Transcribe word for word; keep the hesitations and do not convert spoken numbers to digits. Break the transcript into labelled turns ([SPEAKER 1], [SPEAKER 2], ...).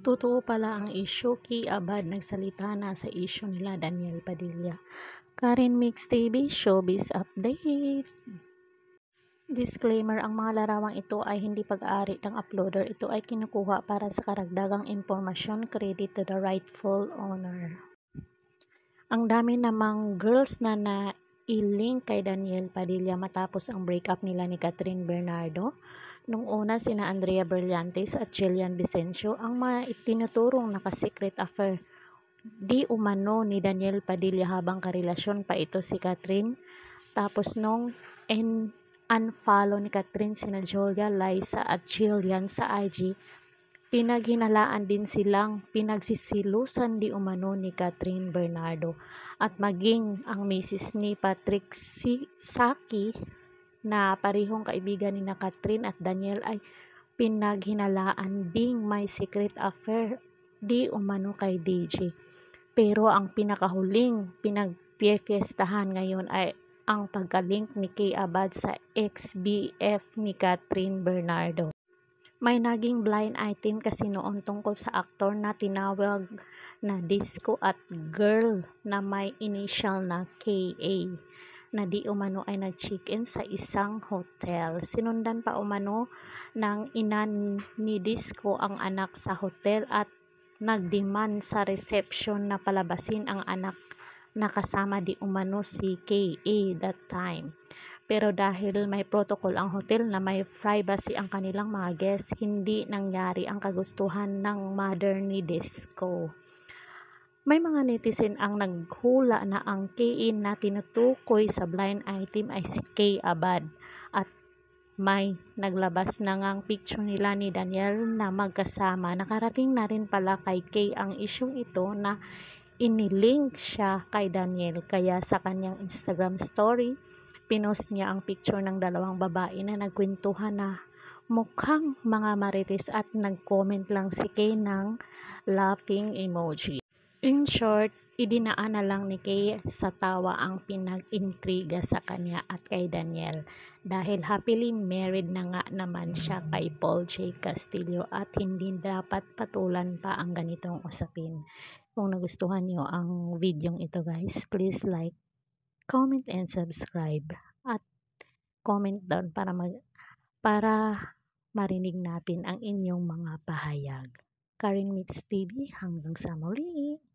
[SPEAKER 1] Totoo pala ang issue, Key Abad nagsalita na sa issue nila Daniel Padilla. Karen Mix T V Showbiz Update. Disclaimer, ang mga larawang ito ay hindi pag-aari ng uploader. Ito ay kinukuha para sa karagdagang impormasyon, credit to the rightful owner. Ang dami namang girls na na-link kay Daniel Padilla matapos ang breakup nila ni Catherine Bernardo. Nung una, sina Andrea Brillantes at Jillian Vicencio ang mga itinuturong naka-secret affair di umano ni Daniel Padilla habang karelasyon pa ito si Catherine. Tapos nung en unfollow ni Catherine sina Julia, Liza at Jillian sa I G, pinaghinalaan din silang pinagsisilusan di umano ni Catherine Bernardo at maging ang misis ni Patrick Saki na parehong kaibigan ni na Catherine at Daniel ay pinaghinalaan ding may secret affair di umano kay D J. Pero ang pinakahuling pinagpiestahan ngayon ay ang pagkalink ni Key Abad sa ex-B F ni Catherine Bernardo. May naging blind item kasi noon tungkol sa aktor na tinawag na disco at girl na may initial na K A na di umano ay nag-check-in sa isang hotel. Sinundan pa umano ng ina ni disco ang anak sa hotel at nagdemand sa reception na palabasin ang anak na kasama di umano si K A that time. Pero dahil may protocol ang hotel na may privacy ang kanilang mga guests, hindi nangyari ang kagustuhan ng mother ni disco. May mga netizen ang naghula na ang K A na tinutukoy sa blind item ay si Key Abad at may naglabas na ngang picture nila ni Daniel na magkasama. Nakarating na rin pala kay Kay ang isyung ito na inilink siya kay Daniel, kaya sa kanyang Instagram story pinost niya ang picture ng dalawang babae na nagkwentuhan na mukhang mga marites at nag-comment lang si Kay ng laughing emoji. In short, idinaan na lang ni Kay sa tawa ang pinag-intriga sa kanya at kay Daniel dahil happily married na nga naman siya kay Paul J. Castillo at hindi dapat patulan pa ang ganitong usapin. Kung nagustuhan niyo ang video ito guys, please like, comment and subscribe at comment down para mag para marinig natin ang inyong mga pahayag. Karen Mix T V, hanggang sa muli.